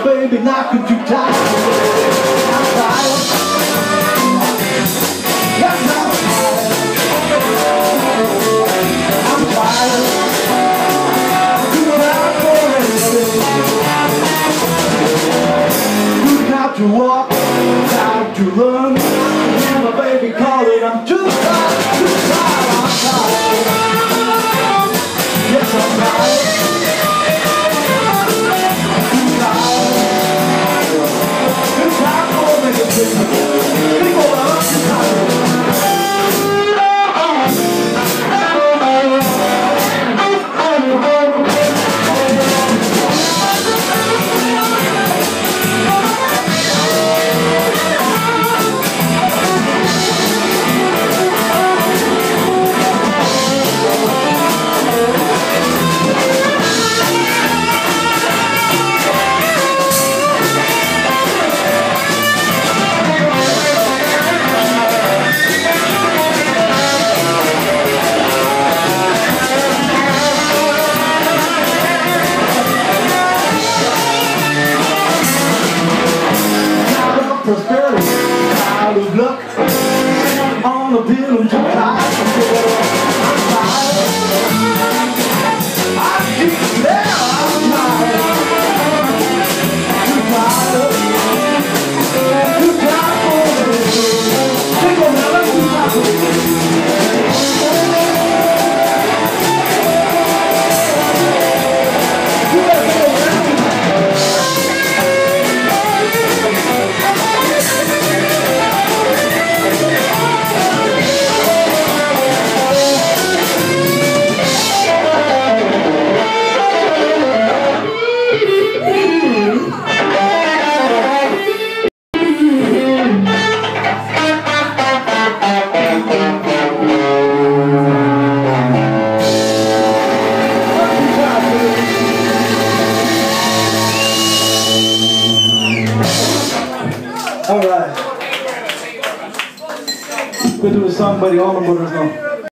baby, knocking too tight. I'm tired. Yes, I'm tired. I'm tired. Doing out for anything. Good now to walk, time to learn. Hear my baby calling, I'm too tired, I'm tired. Yes, I'm tired. Prosperity, out of luck, on a pill and too tired. I'm tired. I keep there, I'm tired. Too tired. Too tired for me. Take on now, let's too tired for me. Alright. We'll do a song by the Allman Brothers now.